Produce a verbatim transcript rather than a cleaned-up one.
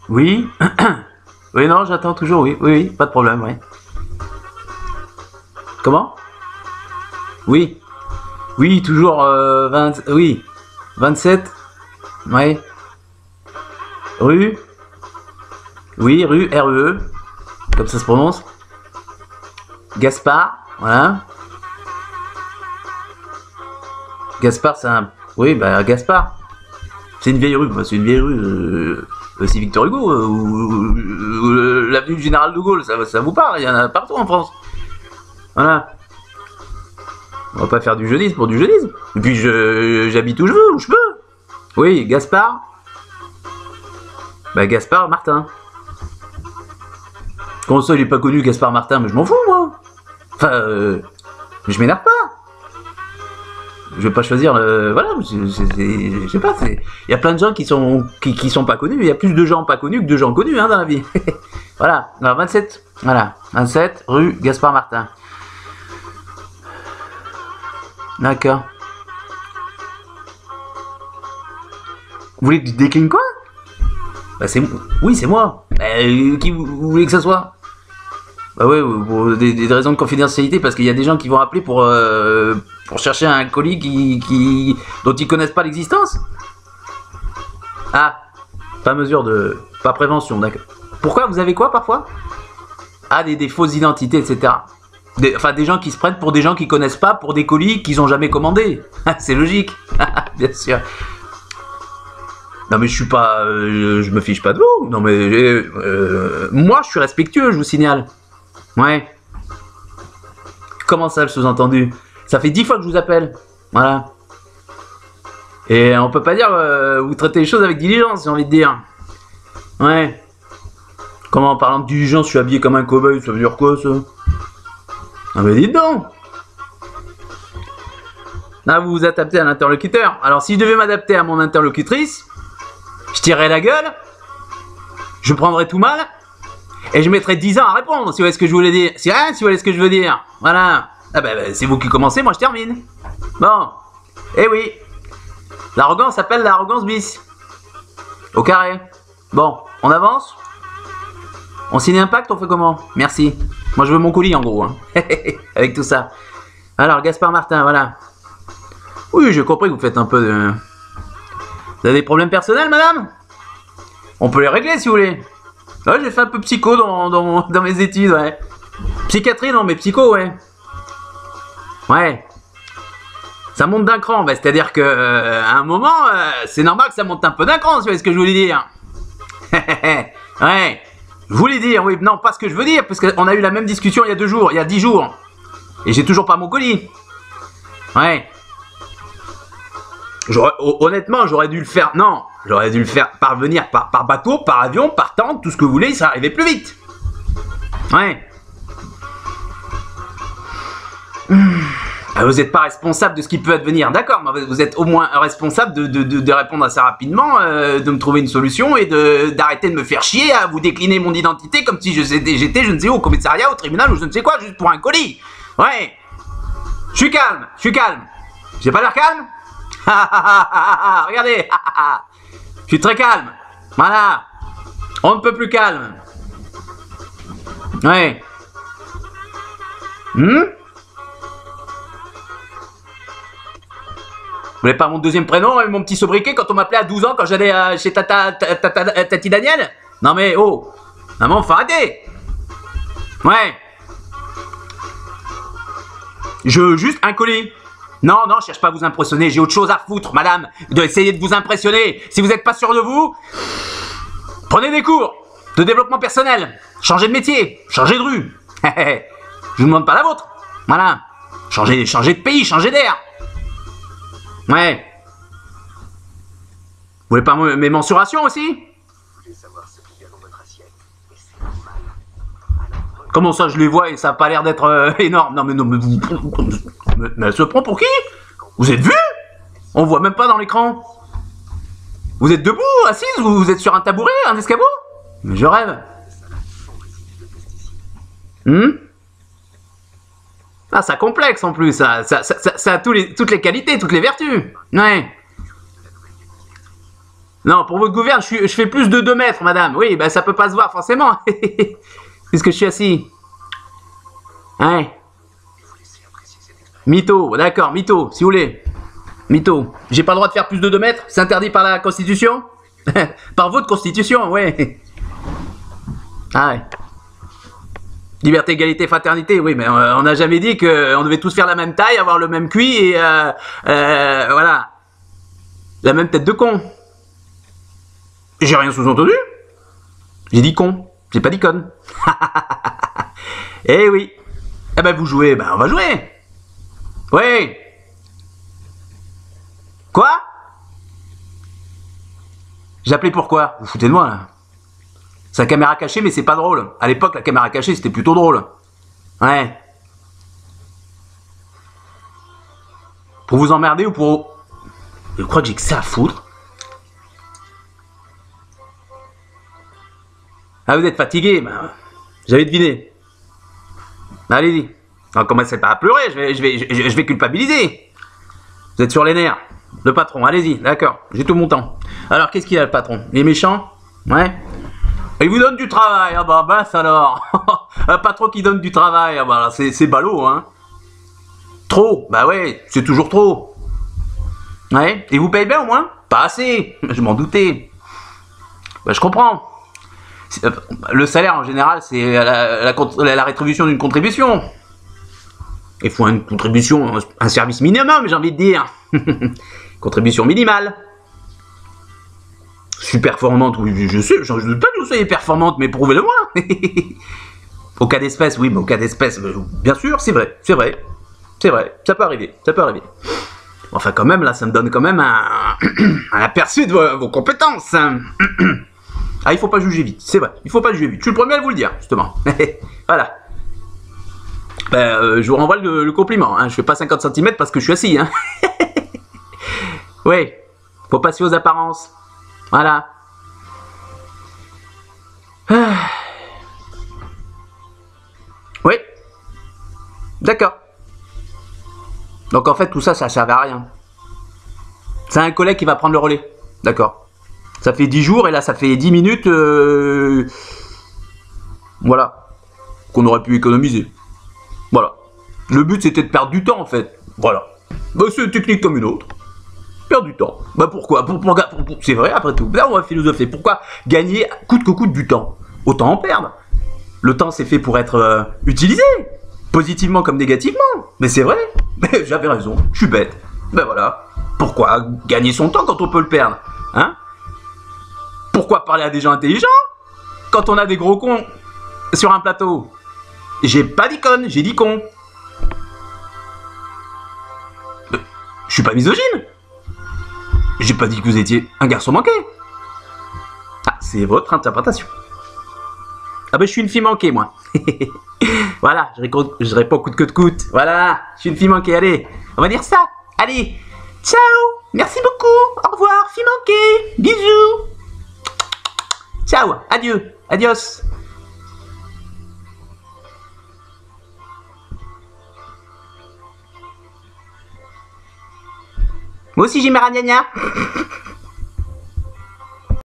Oui. Oui, non, j'attends toujours, oui. Oui, oui, pas de problème, oui. Comment? Oui. Oui, toujours euh, vingt... Oui. vingt-sept. Oui. Rue. Oui, rue, R E E. Comme ça se prononce. Gaspard, voilà. Gaspard, c'est un... Oui, bah, Gaspard. C'est une vieille rue, bah, c'est une vieille rue... Euh... C'est Victor Hugo, euh, ou, ou, ou l'avenue du Général de Gaulle, ça, ça vous parle, il y en a partout en France. Voilà. On va pas faire du jeunisme pour du jeunisme. Et puis j'habite où je veux, où je peux. Oui, Gaspard. Bah Gaspard Martin. Comment ça, il est pas connu, Gaspard Martin? Mais je m'en fous, moi. Enfin, euh, je m'énerve pas. Je vais pas choisir le... Voilà, je sais pas, il y a plein de gens qui sont, qui, qui sont pas connus, il y a plus de gens pas connus que de gens connus hein, dans la vie. Voilà, alors vingt-sept, voilà, vingt-sept rue Gaspard Martin. D'accord. Vous voulez que je décline quoi? Bah c'est... Oui, c'est moi. Bah, qui vous, vous voulez que ça soit? Bah ouais, pour des, des raisons de confidentialité, parce qu'il y a des gens qui vont appeler pour, euh, pour chercher un colis qui, qui, dont ils connaissent pas l'existence. Ah, pas mesure de... pas prévention, d'accord. Pourquoi? Vous avez quoi parfois? Ah, des, des fausses identités, et cetera. Des, enfin, des gens qui se prennent pour des gens qui connaissent pas, pour des colis qu'ils ont jamais commandés. C'est logique, bien sûr. Non mais je suis pas... Euh, je me fiche pas de vous. Non mais... Euh, moi, je suis respectueux, je vous signale. Ouais. Comment ça, le sous-entendu? Ça fait dix fois que je vous appelle. Voilà. Et on peut pas dire... Euh, vous traitez les choses avec diligence, j'ai envie de dire. Ouais. Comment, en parlant de diligence, je suis habillé comme un cow-boy, ça veut dire quoi, ça? Ah mais dites donc. Là, vous vous adaptez à l'interlocuteur. Alors, si je devais m'adapter à mon interlocutrice, je tirerais la gueule, je prendrais tout mal, et je mettrais dix ans à répondre, si vous voyez ce que je voulais dire. Si, hein, si vous voyez ce que je veux dire. Voilà. Ah ben, ben c'est vous qui commencez, moi je termine. Bon. Eh oui. L'arrogance s'appelle l'arrogance bis. Au carré. Bon, on avance? On signe un pacte, on fait comment? Merci. Moi je veux mon colis en gros. Hein. Avec tout ça. Alors, Gaspard Martin, voilà. Oui, j'ai compris que vous faites un peu de... Vous avez des problèmes personnels, madame? On peut les régler si vous voulez. Ouais, j'ai fait un peu psycho dans, dans, dans mes études, ouais. Psychiatrie, non, mais psycho, ouais. Ouais. Ça monte d'un cran, bah, c'est-à-dire que euh, à un moment, euh, c'est normal que ça monte un peu d'un cran, si vous voyez ce que je voulais dire. Ouais. Je voulais dire, oui, non, pas ce que je veux dire, parce qu'on a eu la même discussion il y a deux jours, il y a dix jours. Et j'ai toujours pas mon colis. Ouais. Honnêtement, j'aurais dû le faire. Non, j'aurais dû le faire parvenir par, par bateau, par avion, par tank, tout ce que vous voulez, ça arrivait plus vite. Ouais. Vous n'êtes pas responsable de ce qui peut advenir, d'accord, mais vous êtes au moins responsable de, de, de, de répondre assez rapidement, euh, de me trouver une solution et d'arrêter de, de me faire chier à vous décliner mon identité comme si j'étais, je ne sais où, au commissariat, au tribunal ou je ne sais quoi, juste pour un colis. Ouais. Je suis calme, je suis calme. J'ai pas l'air calme? Regardez, je suis très calme. Voilà. On ne peut plus calme. Ouais. Hmm? Vous voulez pas mon deuxième prénom et mon petit sobriquet quand on m'appelait à douze ans quand j'allais euh, chez tata, tata, tata, Tati Daniel? Non mais oh. Non mais faut arrêter. Ouais. Je veux juste un colis. Non, non, je cherche pas à vous impressionner, j'ai autre chose à foutre, madame, de essayer de vous impressionner. Si vous n'êtes pas sûr de vous, prenez des cours de développement personnel, changez de métier, changez de rue. Je vous demande pas la vôtre, voilà. Changez, changez de pays, changez d'air. Ouais. Vous voulez pas mes mensurations aussi? Comment ça, je les vois et ça n'a pas l'air d'être euh, énorme? Non mais non mais vous... Mais, mais elle se prend pour qui? Vous êtes vu? On voit même pas dans l'écran. Vous êtes debout, assise, ou vous êtes sur un tabouret, un escabeau? Mais je rêve. Hmm? Ah, ça complexe en plus, ça, ça, ça, ça, ça a tous les, toutes les qualités, toutes les vertus. Ouais. Non, pour votre gouverne, je, suis, je fais plus de deux mètres, madame. Oui, bah ça peut pas se voir, forcément. Puisque je suis assis. Ouais. Mytho, d'accord, mytho, si vous voulez. Mytho. J'ai pas le droit de faire plus de deux mètres? C'est interdit par la Constitution? Par votre Constitution, ouais. Ah ouais. Liberté, égalité, fraternité, oui, mais on n'a jamais dit qu'on devait tous faire la même taille, avoir le même cuit et euh, euh, voilà. La même tête de con. J'ai rien sous-entendu. J'ai dit con, j'ai pas dit conne. Eh oui. Eh ben vous jouez, ben on va jouer. Oui. Quoi? J'ai appelé pourquoi? Vous foutez de moi là. C'est la caméra cachée, mais c'est pas drôle. À l'époque, la caméra cachée, c'était plutôt drôle. Ouais. Pour vous emmerder ou pour... Je crois que j'ai que ça à foutre. Ah, vous êtes fatigué? Ben, j'avais deviné. Allez-y. Alors, commencez pas à pleurer, je vais, je, vais, je, je vais culpabiliser. Vous êtes sur les nerfs. Le patron, allez-y, d'accord. J'ai tout mon temps. Alors, qu'est-ce qu'il a, le patron? Il est méchant? Ouais. Il vous donne du travail, ah bah mince alors. Un patron qui donne du travail, ah bah c'est ballot, hein. Trop, bah ouais, c'est toujours trop. Ouais, et vous payez bien au moins? Pas assez, je m'en doutais. Bah je comprends. Le salaire en général, c'est la, la, la, la rétribution d'une contribution. Il faut une contribution, un service minimum, j'ai envie de dire. Contribution minimale. Super performante, oui, je sais, je ne doute pas que vous soyez performante, mais prouvez-le-moi. Au cas d'espèce, oui, mais au cas d'espèce, bien sûr, c'est vrai, c'est vrai, c'est vrai, ça peut arriver, ça peut arriver. Enfin, quand même, là, ça me donne quand même un, un aperçu de vos, vos compétences. Ah, il faut pas juger vite, c'est vrai, il faut pas juger vite. Je suis le premier à vous le dire, justement. Voilà. Ben, euh, je vous renvoie le, le compliment, hein. Je fais pas cinquante centimètres parce que je suis assis, hein. Oui, faut passer aux apparences. Voilà. Ah. Oui. D'accord. Donc en fait tout ça, ça servait à rien. C'est un collègue qui va prendre le relais. D'accord. Ça fait dix jours et là ça fait dix minutes. Euh... Voilà. Qu'on aurait pu économiser. Voilà. Le but c'était de perdre du temps en fait. Voilà. Bah, c'est une technique comme une autre. Perdre du temps. Bah pourquoi pour, pour, pour, pour, C'est vrai après tout. Là on va philosopher. Pourquoi gagner coûte que coûte du temps? Autant en perdre. Le temps c'est fait pour être euh, utilisé. Positivement comme négativement. Mais c'est vrai. Mais j'avais raison. Je suis bête. Ben voilà. Pourquoi gagner son temps quand on peut le perdre? Hein? Pourquoi parler à des gens intelligents quand on a des gros cons sur un plateau? J'ai pas dit conne, j'ai dit con. Euh, je suis pas misogyne. J'ai pas dit que vous étiez un garçon manqué. Ah, c'est votre interprétation. Ah ben je suis une fille manquée moi. Voilà, je réponds, je réponds coûte que de coûte. Voilà, je suis une fille manquée, allez. On va dire ça. Allez, ciao. Merci beaucoup. Au revoir, fille manquée. Bisous. Ciao, adieu, adios. Moi aussi j'ai mes ragnagnas.